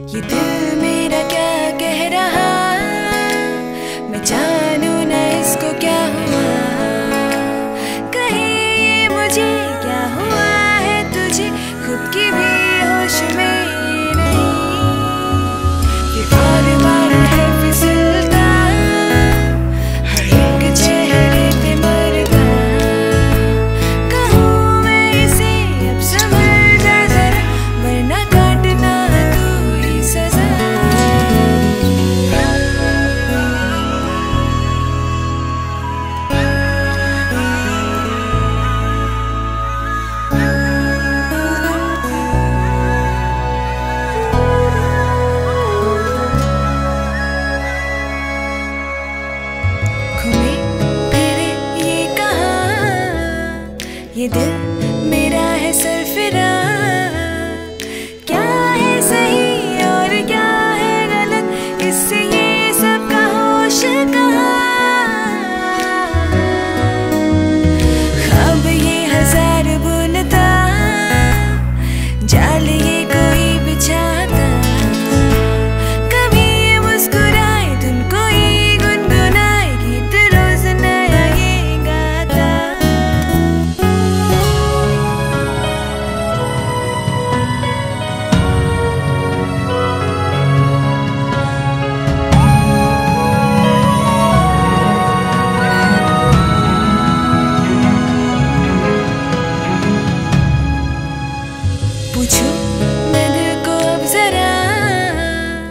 ये दिल मेरा क्या कह रहा, मैं जानू ना इसको क्या हुआ। कहे ये मुझे क्या हुआ है, तुझे खुद की भी होश में नहीं। ये बार बार है फिसलता, हर एक चेहरे पे मरता। कहूँ मैं इसे अब संभल जा जरा, वरना काटना तू ही सजा। घूमे फिरे ये कहाँ, ये दिल मेरा है सरफिरा। क्या है सही और क्या है गलत, इससे ये सब का होश कहाँ। ख्वाब ये हजार बुनता, जाल ये कोई बिछाता। कभी ये मुस्कुराए धुन कोई गुनगुनाए, गीत रोज नया ये गाता। पूछूं मैं दिल को अब जरा,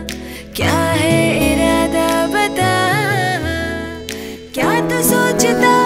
क्या है इरादा बता। क्या तो सोचता